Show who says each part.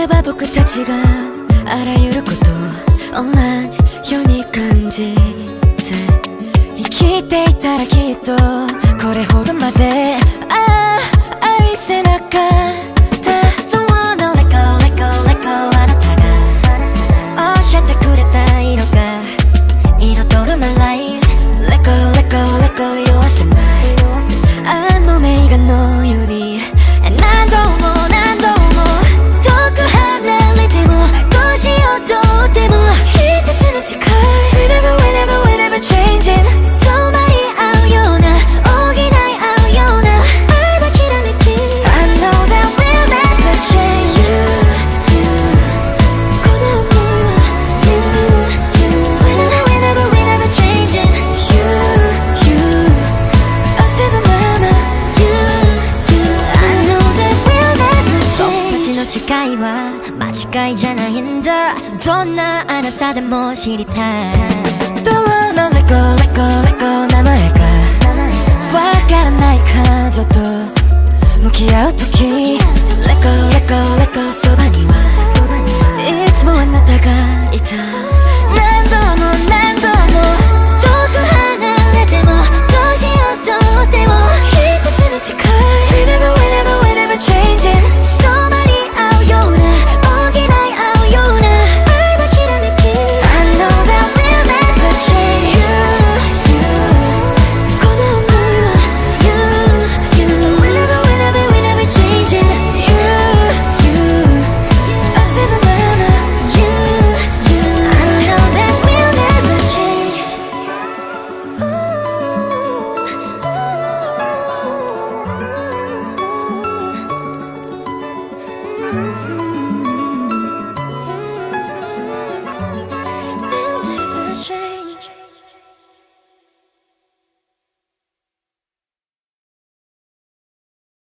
Speaker 1: れば僕たちがあらゆること同じように感じて生きていたらきっとこれほどまで愛せなかった。そうのレコレコレコあなたが教えてくれた色が彩るならいい。レコレコレコ酔わせないあの名画のように何度も何度も遠く離れてもどうしようとっても一つの誓い Whenever whenever whenever changing 染まり合うような補い合うような愛はきらめき I know that we'll never change You この想いは You Whenever whenever whenever changing You I say the mama You I know that we'll never change 僕たちの誓いは間違いじゃないんだ。どんなあなたでも知りたい。どのレコレコレコ名前がわからない彼女と向き合うとき